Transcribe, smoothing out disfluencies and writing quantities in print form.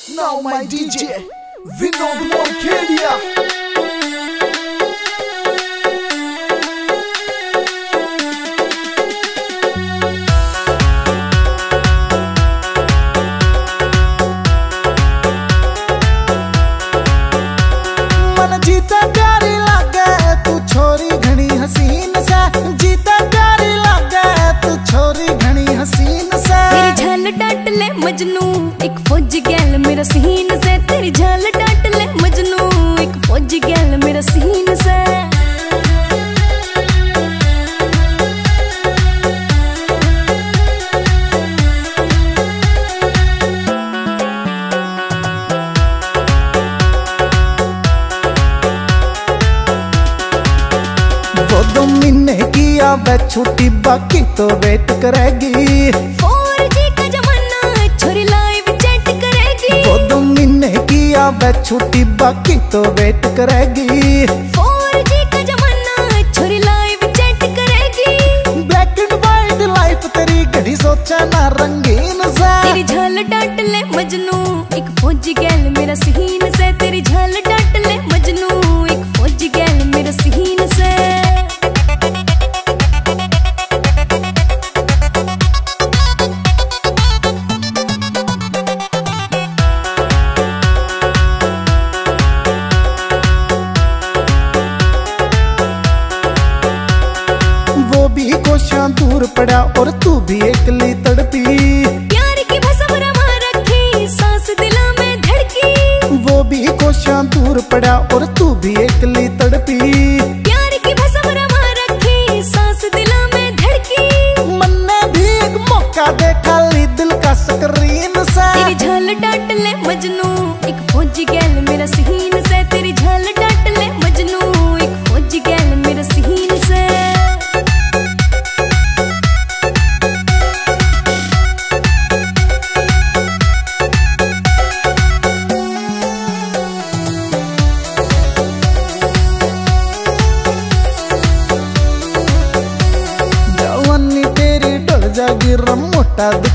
Now my DJ, Vinod Monkedia. जीता प्यारी लागे तू छोरी घनी हसीन सा, जीता प्यारी लागे तू छोरी घनी हसीन सा। तेरी झाल डांट ले मजनू एक फौजी गैल मेरा सीन से, तेरी झाल डांट ले मजनू एक फौजी गैल मेरा सीन से। वो 2 महीने किया वे छुट्टी बाकी तो वेट करेगी। 4G का जमाना छोरी लाइव चैट करेगी। वो 2 महीने किया वे छुट्टी बाकी तो वेट करेगी। 4G का जमाना छोरी लाइव चैट करेगी। ब्लैक एंड व्हाइट लाइफ तेरी घड़ी सोचा ना रंगीन सा। तेरी झाल डांट ले मजनू एक फौजी गैल मेरा सीन से, तेरी झाल डांट ले मजनू एक फौजी गैल मेरा सीन से। वो भी कोशियां दूर पड़ा और तू भी एकली तड़पी। प्यार की भसम रमा रखी सांस दिलों में धड़की। वो भी कोशियां दूर पड़ा और तू भी एकली तड़पी। प्यार की भसम रमा रखी सांस दिलों में धड़की। मन ने भी एक मौका देखा ली दिल का स्क्रीन सा। तेरी झाल डांट ले मजनू एक फौजी गैल मेरा सीन से, तेरी झाल डांट ले मजनू एक फौजी गैल मेरा सीन से। जवानी तेरी ढल जागी रम मोटा